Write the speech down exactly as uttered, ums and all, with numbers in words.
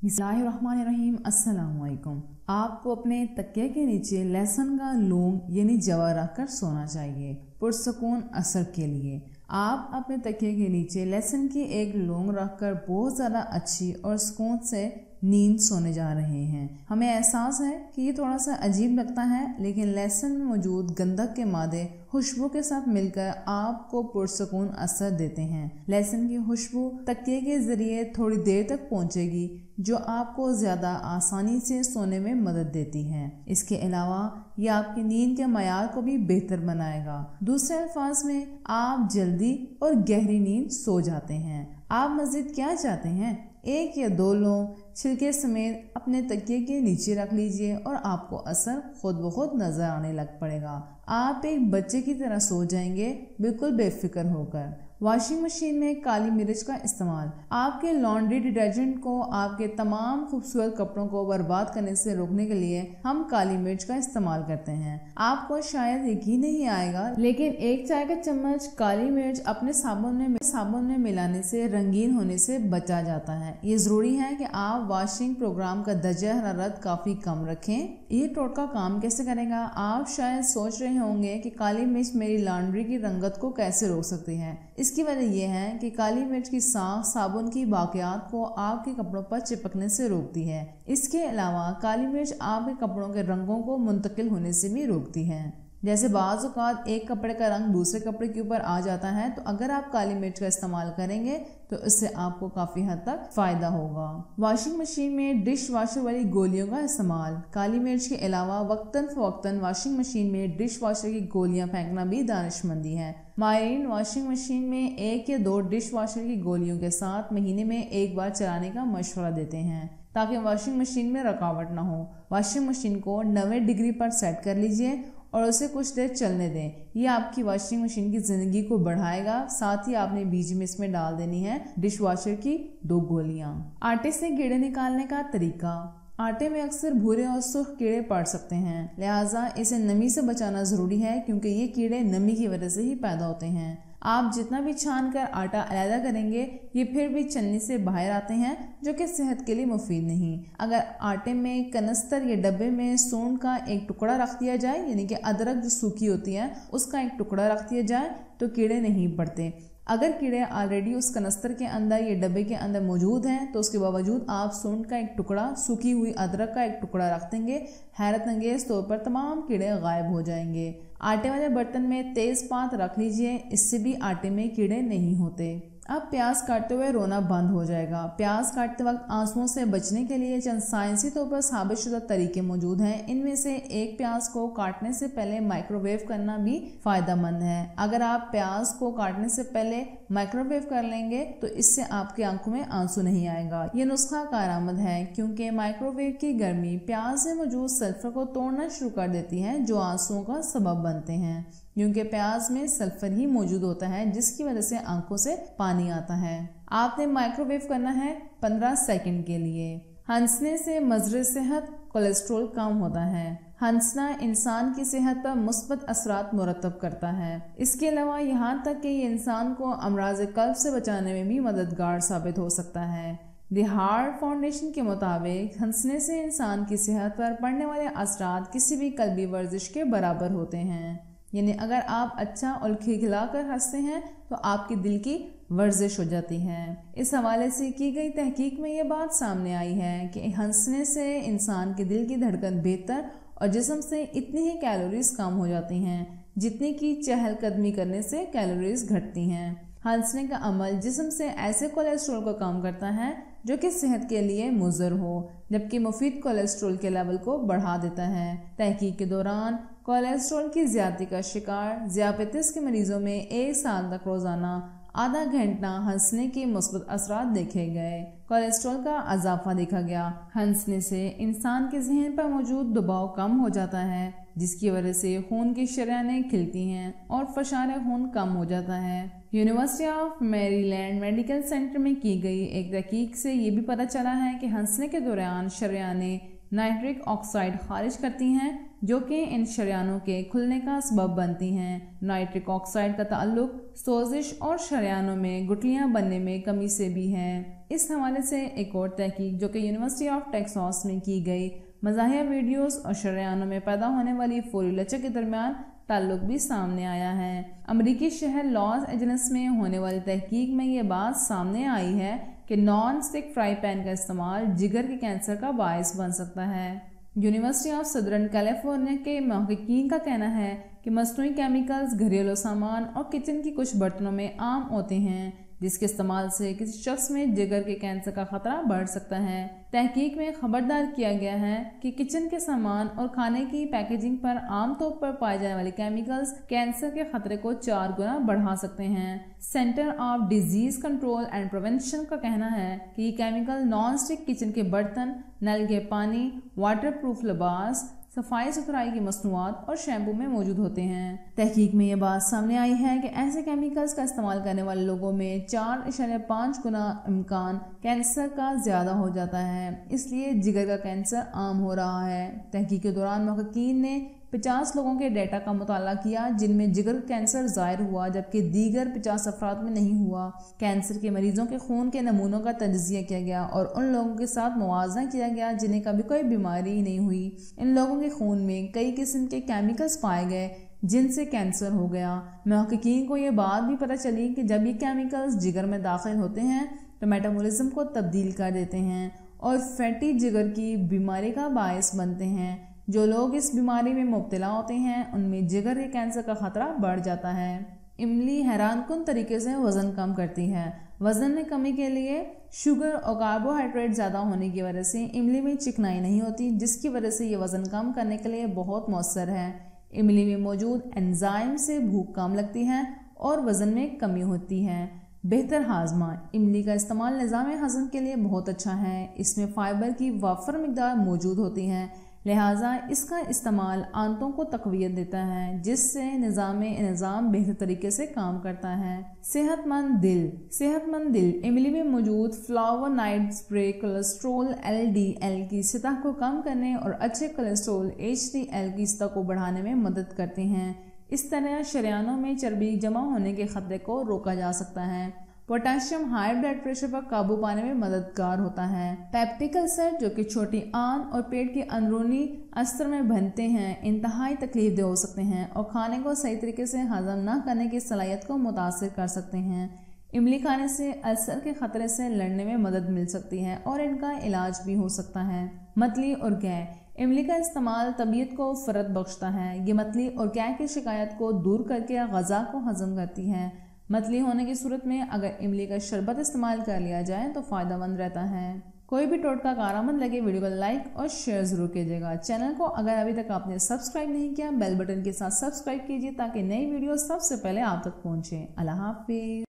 बिस्मिल्लाहिर्रहमानिर्रहीम। अस्सलाम वालेकुम। आपको अपने तकिए के नीचे लहसुन का लौंग यानी जवा रख कर सोना चाहिए पुरसकून असर के लिए। आप अपने तकिए के नीचे लहसुन की एक लौंग रखकर बहुत ज़्यादा अच्छी और सुकून से नींद सोने जा रहे हैं। हमें एहसास है कि ये थोड़ा सा अजीब लगता है, लेकिन लहसुन में मौजूद गंधक के मादे खुशबू के साथ मिलकर आपको पुरसकून असर देते हैं। लहसुन की खुशबू तकिए के जरिए थोड़ी देर तक पहुंचेगी, जो आपको ज्यादा आसानी से सोने में मदद देती है। इसके अलावा ये आपकी नींद के मयार को भी बेहतर बनाएगा। दूसरे अल्फाज में आप जल्दी और गहरी नींद सो जाते हैं। आप मजीद क्या चाहते हैं? एक या दो लौंग छिलके समेत अपने तकिए के नीचे रख लीजिए और आपको असर खुद ब खुद नजर आने लग पड़ेगा। आप एक बच्चे की तरह सो जाएंगे, बिल्कुल बेफिक्र होकर। वॉशिंग मशीन में काली मिर्च का इस्तेमाल आपके लॉन्ड्री डिटर्जेंट को आपके तमाम खूबसूरत कपड़ों को बर्बाद करने से रोकने के लिए हम काली मिर्च का इस्तेमाल करते हैं। आपको शायद यकीन नहीं आएगा, लेकिन एक चाय का चम्मच काली मिर्च अपने साबुन में साबुन में मिलाने से रंगीन होने से बचा जाता है। ये जरूरी है कि आप वॉशिंग प्रोग्राम का दर्जा हरारत काफी कम रखें। ये टोटका काम कैसे करेगा? आप शायद सोच रहे होंगे कि काली मिर्च मेरी लॉन्ड्री की रंगत को कैसे रोक सकती है। इसकी वजह यह है कि काली मिर्च की साख साबुन की बाकियात को आपके कपड़ों पर चिपकने से रोकती है। इसके अलावा काली मिर्च आपके कपड़ों के रंगों को मुंतकिल होने से भी रोकती है। जैसे बाज़ औक़ात एक कपड़े का रंग दूसरे कपड़े के ऊपर आ जाता है, तो अगर आप काली मिर्च का इस्तेमाल करेंगे तो इससे आपको काफी हद तक फायदा होगा। वॉशिंग मशीन में डिश वॉशर वाली गोलियों का इस्तेमाल काली मिर्च के अलावा वक्तन फवक्तन वॉशिंग मशीन में डिश वॉशर की गोलियां फेंकना भी दानिशमंदी है। माहिरीन वॉशिंग मशीन में एक या दो डिश वॉशर की गोलियों के साथ महीने में एक बार चलाने का मशवरा देते हैं, ताकि वॉशिंग मशीन में रुकावट ना हो। वॉशिंग मशीन को नब्बे डिग्री पर सेट कर लीजिए और उसे कुछ देर चलने दें। ये आपकी वॉशिंग मशीन की जिंदगी को बढ़ाएगा। साथ ही आपने बीच में इसमें डाल देनी है डिश वॉशर की दो गोलियां। आटे से कीड़े निकालने का तरीका। आटे में अक्सर भूरे और सुर्ख कीड़े पड़ सकते हैं, लिहाजा इसे नमी से बचाना जरूरी है, क्योंकि ये कीड़े नमी की वजह से ही पैदा होते हैं। आप जितना भी छान कर आटा अलहदा करेंगे, ये फिर भी चलनी से बाहर आते हैं, जो कि सेहत के लिए मुफीद नहीं। अगर आटे में कनस्तर या डब्बे में सूंड का एक टुकड़ा रख दिया जाए, यानी कि अदरक जो सूखी होती है उसका एक टुकड़ा रख दिया जाए, तो कीड़े नहीं पड़ते। अगर कीड़े ऑलरेडी उस कनस्तर के अंदर या डब्बे के अंदर मौजूद हैं, तो उसके बावजूद आप सूंड का एक टुकड़ा, सूखी हुई अदरक का एक टुकड़ा रख देंगे, हैरत अंगेज तौर पर तमाम कीड़े गायब हो जाएंगे। आटे वाले बर्तन में तेज पात रख लीजिए, इससे भी आटे में कीड़े नहीं होते। अब प्याज काटते हुए रोना बंद हो जाएगा। प्याज काटते वक्त आंसुओं से बचने के लिए चंद साइंसी तौर पर साबित शुदा तरीके मौजूद हैं। इनमें से एक, प्याज को काटने से पहले माइक्रोवेव करना भी फायदेमंद है। अगर आप प्याज को काटने से पहले माइक्रोवेव कर लेंगे तो इससे आपकी आंखों में आंसू नहीं आएगा। ये नुस्खा कारआमद है, क्योंकि माइक्रोवेव की गर्मी प्याज में मौजूद सल्फर को तोड़ना शुरू कर देती है, जो आंसुओं का सबब बनते हैं। क्योंकि प्याज में सल्फर ही मौजूद होता है, जिसकी वजह से आंखों से पानी आता है। आपने माइक्रोवेव करना है पंद्रह सेकंड के लिए। हंसने से मजरे सेहत कोलेस्ट्रॉल कम होता है। हंसना इंसान की सेहत पर मुस्बत असरात मुरतब करता है। इसके अलावा यहाँ तक कि ये इंसान को अमराज कल्ब से बचाने में भी मददगार साबित हो सकता है। द हार्ट फाउंडेशन के मुताबिक हंसने से इंसान की सेहत पर पड़ने वाले असरात किसी भी कल्बी वर्जिश के बराबर होते हैं। यानी अगर आप अच्छा और खिलखिला कर हंसते हैं तो आपकी दिल की वर्जिश हो जाती है। इस हवाले से की गई तहकीक में ये बात सामने आई है कि हंसने से इंसान के दिल की धड़कन बेहतर और जिस्म से इतनी ही कैलोरीज कम हो जाती हैं, जितनी कि चहलकदमी करने से कैलोरीज घटती हैं। हंसने का अमल जिस्म से ऐसे कोलेस्ट्रॉल को कम करता है जो कि सेहत के लिए मुज़र हो, जबकि मुफीद कोलेस्ट्रॉल के लेवल को बढ़ा देता है। तहकीक के दौरान कोलेस्ट्रॉल की ज्यादती का शिकार ज़ियाबतीस के मरीजों में एक साल तक रोजाना आधा घंटा हंसने के मुस्बत असरात देखे गए। कोलेस्ट्रॉल का इजाफा देखा गया। हंसने से इंसान के जहन पर मौजूद दबाव कम हो जाता है, जिसकी वजह से खून की शरेयानें खिलती हैं और फशार खून कम हो जाता है। University of Maryland medical centre में की गई एक तहकीक से ये भी पता चला है कि हंसने के दौरान शरेयानें नाइट्रिक ऑक्साइड खारिज करती हैं जो कि इन शरियानों के खुलने का सबब बनती हैं। नाइट्रिक ऑक्साइड का ताल्लुक सोजिश और शरियानों में गुठलियां बनने में कमी से भी है। इस हवाले से एक और तहकीक जो कि यूनिवर्सिटी ऑफ टेक्सास में की गई, मज़ाहिया वीडियोस और शरियानों में पैदा होने वाली फौरी लचक के दरमियान ताल्लुक भी सामने आया है। अमरीकी शहर लॉस एंजल्स में होने वाली तहकीक में ये बात सामने आई है कि नॉन स्टिक फ्राई पैन का इस्तेमाल जिगर के कैंसर का बायस बन सकता है। यूनिवर्सिटी ऑफ सदर्न कैलिफोर्निया के महक़क़ीन का कहना है कि मसनूई केमिकल्स घरेलू सामान और किचन की कुछ बर्तनों में आम होते हैं, जिसके इस्तेमाल से किसी शख्स में जिगर के कैंसर का खतरा बढ़ सकता है। तहकीक में खबरदार किया गया है कि किचन के सामान और खाने की पैकेजिंग पर आमतौर पर पाए जाने वाले केमिकल्स कैंसर के खतरे को चार गुना बढ़ा सकते हैं। Centre of disease control and prevention का कहना है कि ये केमिकल नॉन स्टिक किचन के बर्तन, नल के पानी, वाटर प्रूफ लिबास, सफाई सुथराई की मसनूआत और शैम्पू में मौजूद होते हैं। तहकीक में ये बात सामने आई है कि ऐसे केमिकल्स का इस्तेमाल करने वाले लोगों में चार इशारे पाँच गुना इम्कान कैंसर का ज़्यादा हो जाता है, इसलिए जिगर का कैंसर आम हो रहा है। तहकीक के दौरान महक़क़ीन ने पचास लोगों के डेटा का मुताला किया जिनमें जिगर कैंसर ज़ाहिर हुआ, जबकि दीगर पचास अफराद में नहीं हुआ। कैंसर के मरीजों के खून के नमूनों का तज्ज़िया किया गया और उन लोगों के साथ मुआवजा किया गया जिन्हें कभी कोई बीमारी नहीं हुई। इन लोगों के खून में कई किस्म के केमिकल्स पाए गए जिनसे कैंसर हो गया। महक़क़ीन को ये बात भी पता चली कि जब ये केमिकल्स जिगर में दाखिल होते हैं तो मेटाबॉलिज्म को तब्दील कर देते हैं और फैटी जिगर की बीमारी का बायस बनते हैं। जो लोग इस बीमारी में मुब्तला होते हैं उनमें जिगर के कैंसर का खतरा बढ़ जाता है। इमली हैरानकुन तरीके से वज़न कम करती है। वज़न में कमी के लिए शुगर और कार्बोहाइड्रेट ज़्यादा होने की वजह से इमली में चिकनाई नहीं होती, जिसकी वजह से ये वज़न कम करने के लिए बहुत मौसर है। इमली में मौजूद एंजाइम से भूख कम लगती है और वज़न में कमी होती है। बेहतर हाजमा, इमली का इस्तेमाल निज़ाम हज़म के लिए बहुत अच्छा है। इसमें फाइबर की वाफर मिकदार मौजूद होती है, लिहाजा इसका इस्तेमाल आंतों को तक़वियत देता है, जिससे निज़ाम निज़ाम बेहतर तरीके से काम करता है। सेहतमंद दिल, सेहतमंद दिल इमली में मौजूद फ्लावोनाइड्स ब्रे कोलेस्ट्रोल एल डी एल की सतह को कम करने और अच्छे कोलेस्ट्रोल एच डी एल की सतह को बढ़ाने में मदद करते हैं। इस तरह शरियानों में चर्बी जमा होने के खतरे को रोका जा सकता है। पोटेशियम हाई ब्लड प्रेशर पर काबू पाने में मददगार होता है। पेप्टिक अल्सर जो कि छोटी आंत और पेट के अंदरूनी अस्तर में बनते हैं, इंतहाई तकलीफ दे हो सकते हैं और खाने को सही तरीके से हजम न करने की सलाहियत को मुतासिर कर सकते हैं। इमली खाने से अल्सर के खतरे से लड़ने में मदद मिल सकती है और इनका इलाज भी हो सकता है। मतली और गै, इमली का इस्तेमाल तबीयत को फ़रत बख्शता है। ये मतली और गै की शिकायत को दूर करके ग़ज़ा को हजम करती है। मतली होने की सूरत में अगर इमली का शरबत इस्तेमाल कर लिया जाए तो फ़ायदेमंद रहता है। कोई भी टोटका कारआमद लगे वीडियो को लाइक और शेयर ज़रूर कीजिएगा। चैनल को अगर अभी तक आपने सब्सक्राइब नहीं किया, बेल बटन के साथ सब्सक्राइब कीजिए ताकि नई वीडियो सबसे पहले आप तक पहुँचे। अल्लाह हाफ़िज़।